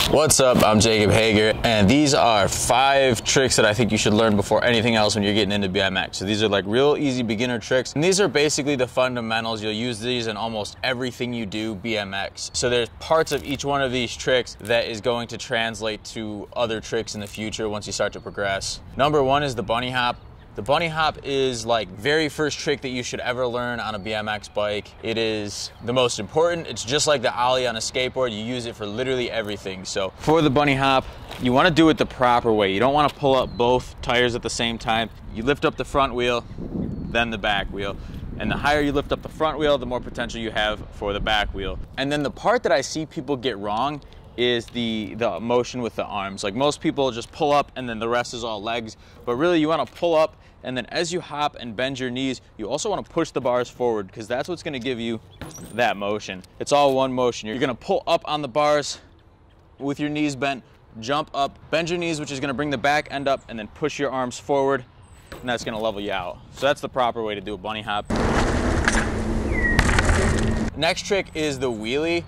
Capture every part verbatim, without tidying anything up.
What's up? I'm Jacob Hager, and these are five tricks that I think you should learn before anything else when you're getting into B M X. So these are like real easy beginner tricks, and these are basically the fundamentals. You'll use these in almost everything you do B M X. So there's parts of each one of these tricks that is going to translate to other tricks in the future once you start to progress. Number one is the bunny hop. The bunny hop is like very first trick that you should ever learn on a B M X bike. It is the most important. It's just like the ollie on a skateboard. You use it for literally everything. So for the bunny hop, you want to do it the proper way. You don't want to pull up both tires at the same time. You lift up the front wheel, then the back wheel. And the higher you lift up the front wheel, the more potential you have for the back wheel. And then the part that I see people get wrong is the the motion with the arms. Like most people just pull up and then the rest is all legs, but really you want to pull up, and then as you hop and bend your knees, you also want to push the bars forward, because that's what's going to give you that motion. It's all one motion. You're going to pull up on the bars with your knees bent, jump up, bend your knees, which is going to bring the back end up, and then push your arms forward, and that's going to level you out. So that's the proper way to do a bunny hop. Next trick is the wheelie.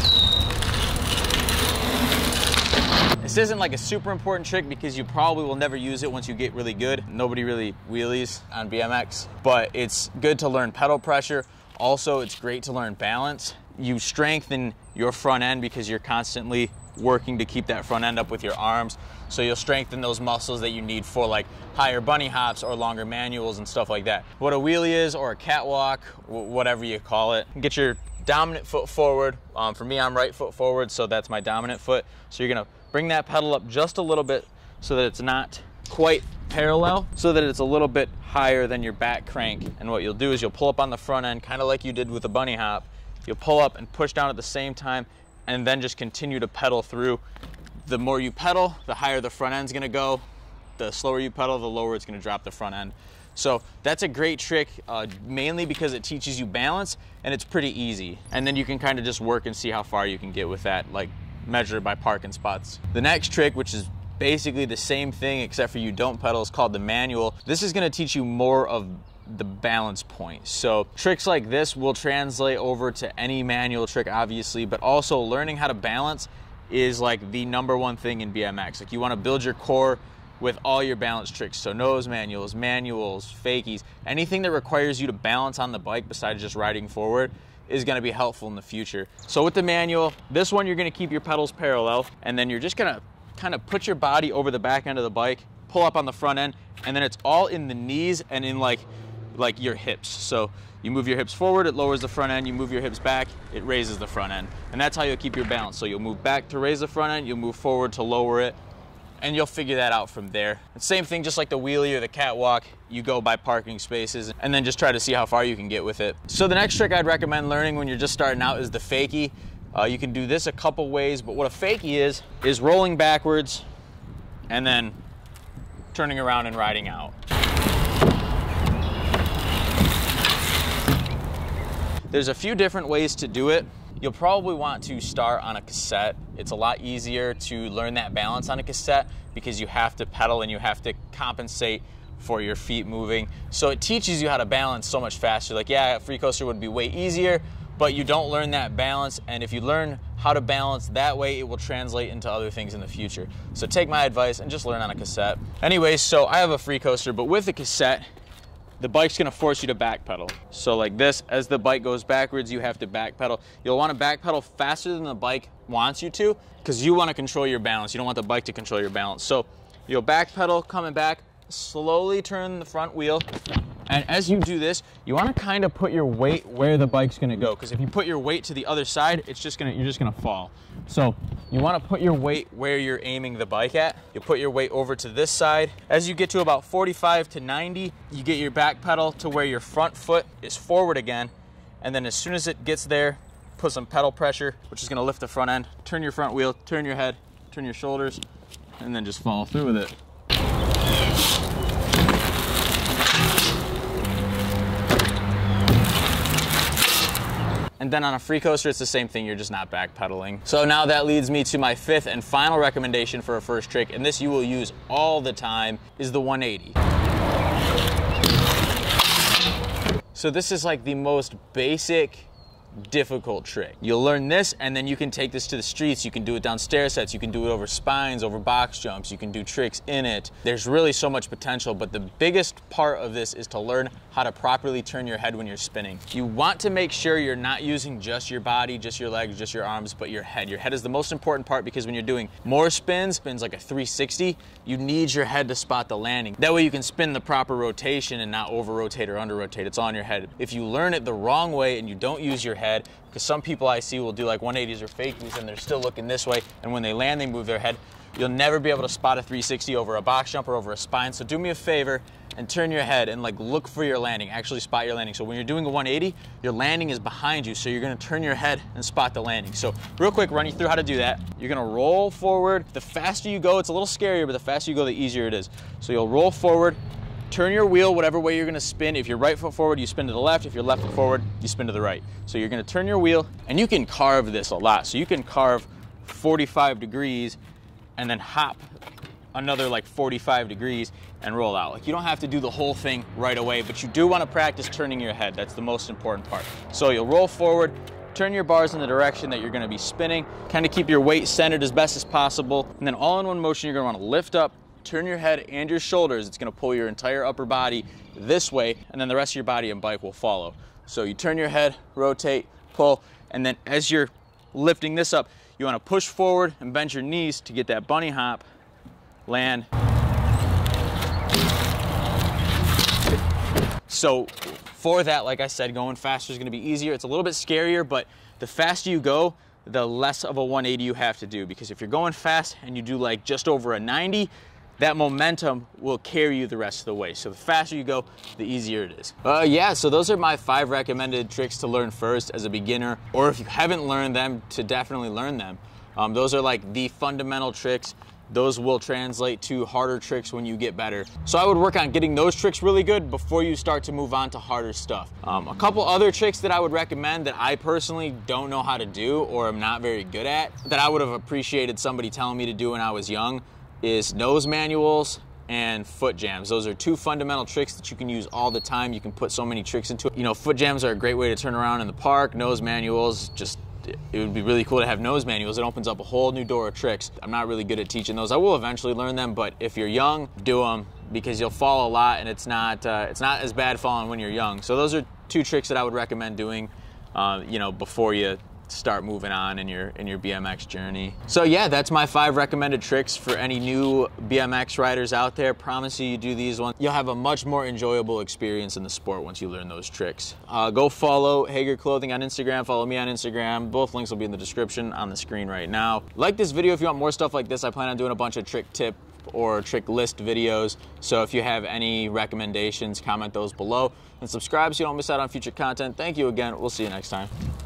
This isn't like a super important trick because you probably will never use it once you get really good. Nobody really wheelies on B M X, but it's good to learn pedal pressure. Also, it's great to learn balance. You strengthen your front end because you're constantly working to keep that front end up with your arms. So you'll strengthen those muscles that you need for like higher bunny hops or longer manuals and stuff like that. What a wheelie is, or a catwalk, whatever you call it. Get your dominant foot forward. Um, for me, I'm right foot forward, so that's my dominant foot. So you're gonna bring that pedal up just a little bit so that it's not quite parallel, so that it's a little bit higher than your back crank. And what you'll do is you'll pull up on the front end, kind of like you did with the bunny hop. You'll pull up and push down at the same time, and then just continue to pedal through. The more you pedal, the higher the front end's gonna go. The slower you pedal, the lower it's gonna drop the front end. So that's a great trick, uh, mainly because it teaches you balance, and it's pretty easy. And then you can kind of just work and see how far you can get with that, like measured by parking spots. The next trick, which is basically the same thing except for you don't pedal, is called the manual. This is gonna teach you more of the balance point. So tricks like this will translate over to any manual trick, obviously, but also learning how to balance is like the number one thing in B M X. Like you wanna build your core with all your balance tricks. So nose manuals, manuals, fakies, anything that requires you to balance on the bike besides just riding forward is gonna be helpful in the future. So with the manual, this one you're gonna keep your pedals parallel, and then you're just gonna kind of put your body over the back end of the bike, pull up on the front end, and then it's all in the knees and in like, like your hips. So you move your hips forward, it lowers the front end, you move your hips back, it raises the front end. And that's how you'll keep your balance. So you'll move back to raise the front end, you'll move forward to lower it, and you'll figure that out from there. And same thing, just like the wheelie or the catwalk, you go by parking spaces and then just try to see how far you can get with it. So the next trick I'd recommend learning when you're just starting out is the fakie. Uh, you can do this a couple ways, but what a fakie is, is rolling backwards and then turning around and riding out. There's a few different ways to do it. You'll probably want to start on a cassette. It's a lot easier to learn that balance on a cassette because you have to pedal and you have to compensate for your feet moving. So it teaches you how to balance so much faster. Like, yeah, a free coaster would be way easier, but you don't learn that balance. And if you learn how to balance that way, it will translate into other things in the future. So take my advice and just learn on a cassette. Anyways, so I have a free coaster, but with the cassette, the bike's gonna force you to backpedal. So like this, as the bike goes backwards, you have to backpedal. You'll wanna backpedal faster than the bike wants you to, because you wanna control your balance. You don't want the bike to control your balance. So you'll backpedal, coming back, slowly turn the front wheel. And as you do this, you wanna kind of put your weight where the bike's gonna go, because if you put your weight to the other side, it's just gonna, you're just gonna fall. So you wanna put your weight where you're aiming the bike at. You put your weight over to this side. As you get to about forty-five to ninety, you get your back pedal to where your front foot is forward again. And then as soon as it gets there, put some pedal pressure, which is gonna lift the front end. Turn your front wheel, turn your head, turn your shoulders, and then just follow through with it. And then on a free coaster, it's the same thing, you're just not backpedaling. So now that leads me to my fifth and final recommendation for a first trick, and this you will use all the time, is the one eighty. So this is like the most basic difficult trick. You'll learn this, and then you can take this to the streets. You can do it down stair sets. You can do it over spines, over box jumps. You can do tricks in it. There's really so much potential, but the biggest part of this is to learn how to properly turn your head when you're spinning. You want to make sure you're not using just your body, just your legs, just your arms, but your head. Your head is the most important part, because when you're doing more spins, spins like a three sixty, you need your head to spot the landing. That way you can spin the proper rotation and not over rotate or under rotate. It's on your head. If you learn it the wrong way and you don't use your head, because some people I see will do like one eighties or fakies and they're still looking this way, and when they land they move their head, you'll never be able to spot a three sixty over a box jump or over a spine. So do me a favor and turn your head and like look for your landing, actually spot your landing. So when you're doing a one eighty, your landing is behind you, so you're gonna turn your head and spot the landing. So real quick, run you through how to do that. You're gonna roll forward. The faster you go, it's a little scarier, but the faster you go, the easier it is. So you'll roll forward, turn your wheel whatever way you're gonna spin. If you're right foot forward, you spin to the left. If you're left foot forward, you spin to the right. So you're gonna turn your wheel, and you can carve this a lot. So you can carve forty-five degrees and then hop another like forty-five degrees and roll out. Like, you don't have to do the whole thing right away, but you do want to practice turning your head. That's the most important part. So you'll roll forward, turn your bars in the direction that you're going to be spinning, kind of keep your weight centered as best as possible, and then all in one motion you're going to want to lift up, turn your head and your shoulders. It's going to pull your entire upper body this way, and then the rest of your body and bike will follow. So you turn your head, rotate, pull, and then as you're lifting this up, you want to push forward and bend your knees to get that bunny hop, land. So for that, like I said, going faster is going to be easier. It's a little bit scarier, but the faster you go, the less of a one eighty you have to do, because if you're going fast and you do like just over a ninety, that momentum will carry you the rest of the way. So the faster you go, the easier it is. Uh, yeah, so those are my five recommended tricks to learn first as a beginner, or if you haven't learned them, to definitely learn them. Um, those are like the fundamental tricks. Those will translate to harder tricks when you get better. So I would work on getting those tricks really good before you start to move on to harder stuff. Um, a couple other tricks that I would recommend that I personally don't know how to do or am not very good at, that I would have appreciated somebody telling me to do when I was young, is nose manuals and foot jams. Those are two fundamental tricks that you can use all the time. You can put so many tricks into it. You know, foot jams are a great way to turn around in the park. Nose manuals, just, it would be really cool to have nose manuals. It opens up a whole new door of tricks. I'm not really good at teaching those. I will eventually learn them, but if you're young, do them, because you'll fall a lot, and it's not uh, it's not as bad falling when you're young. So those are two tricks that I would recommend doing, uh, you know, before you start moving on in your in your B M X journey. So yeah, that's my five recommended tricks for any new B M X riders out there. Promise you, you do these ones, you'll have a much more enjoyable experience in the sport once you learn those tricks. Uh, go follow Hager Clothing on Instagram, follow me on Instagram. Both links will be in the description on the screen right now. Like this video if you want more stuff like this. I plan on doing a bunch of trick tip or trick list videos. So if you have any recommendations, comment those below, and subscribe so you don't miss out on future content. Thank you again. We'll see you next time.